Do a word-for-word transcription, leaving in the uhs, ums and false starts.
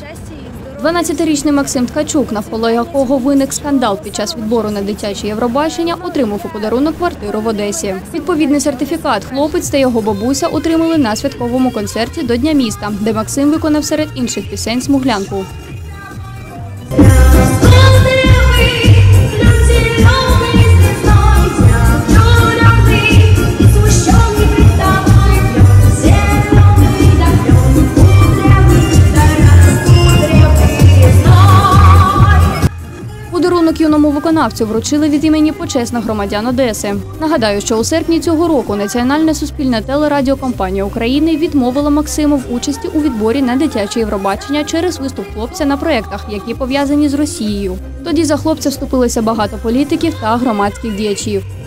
дванадцятирічний Максим Ткачук, навколо якого виник скандал під час відбору на дитяче Євробачення, отримав у подарунок квартиру в Одесі. Відповідний сертифікат хлопець та його бабуся отримали на святковому концерті до Дня міста, де Максим виконав серед інших пісень «Смуглянку». Подарунок юному виконавцю вручили від імені почесних громадян Одеси. Нагадаю, що у серпні цього року Національна суспільна телерадіокомпанія України відмовила Максиму в участі у відборі на дитяче Євробачення через виступ хлопця на проєктах, які пов'язані з Росією. Тоді за хлопця вступилися багато політиків та громадських діячів.